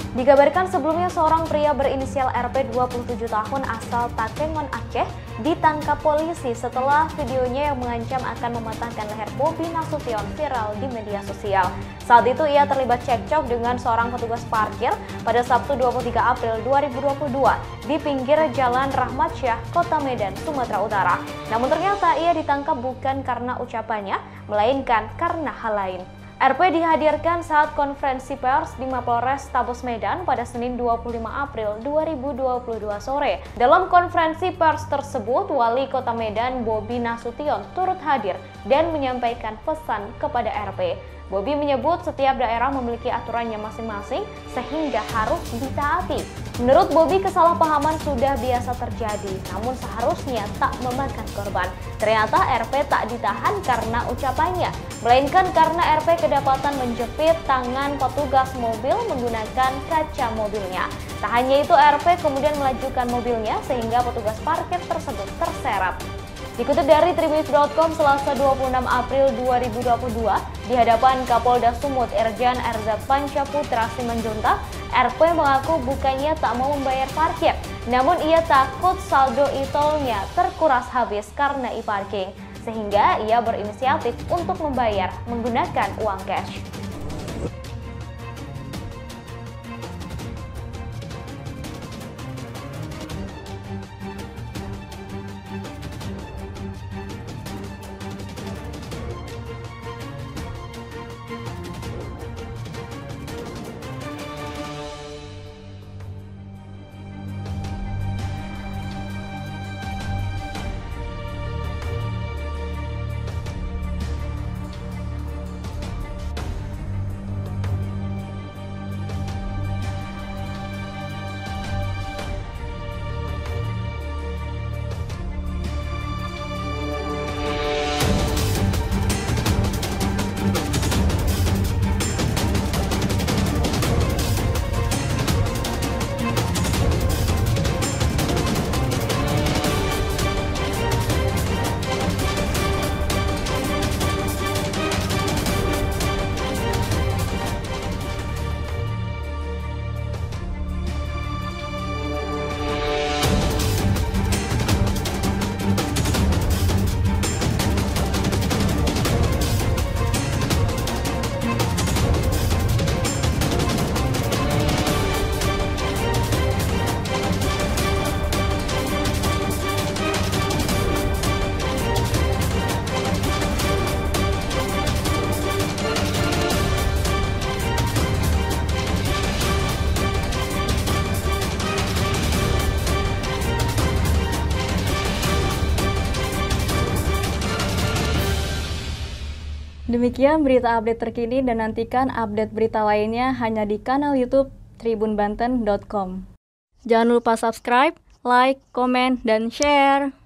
Dikabarkan sebelumnya seorang pria berinisial RP 27 tahun asal Takengon, Aceh ditangkap polisi setelah videonya yang mengancam akan mematahkan leher Bobi Nasution viral di media sosial. Saat itu ia terlibat cekcok dengan seorang petugas parkir pada Sabtu 23 April 2022 di pinggir Jalan Rahmat Syah, Kota Medan, Sumatera Utara. Namun ternyata ia ditangkap bukan karena ucapannya, melainkan karena hal lain. RP dihadirkan saat konferensi pers di Mapolres Tabos Medan pada Senin 25 April 2022 sore. Dalam konferensi pers tersebut, Wali Kota Medan Bobi Nasution turut hadir dan menyampaikan pesan kepada RP. Bobi menyebut setiap daerah memiliki aturannya masing-masing sehingga harus ditaati. Menurut Bobi, kesalahpahaman sudah biasa terjadi, namun seharusnya tak memakan korban. Ternyata RP tak ditahan karena ucapannya, melainkan karena RP kedapatan menjepit tangan petugas mobil menggunakan kaca mobilnya. Tak hanya itu, RP kemudian melajukan mobilnya sehingga petugas parkir tersebut terseret. Dikutip dari Tribunnews.com, Selasa 26 April 2022, di hadapan Kapolda Sumut Irjen RZ Pancaputra Simanjuntak, RP mengaku bukannya tak mau membayar parkir, namun ia takut saldo e-tolnya terkuras habis karena e-parking, sehingga ia berinisiatif untuk membayar menggunakan uang cash. Demikian berita update terkini dan nantikan update berita lainnya hanya di kanal YouTube tribunbanten.com. Jangan lupa subscribe, like, komen, dan share.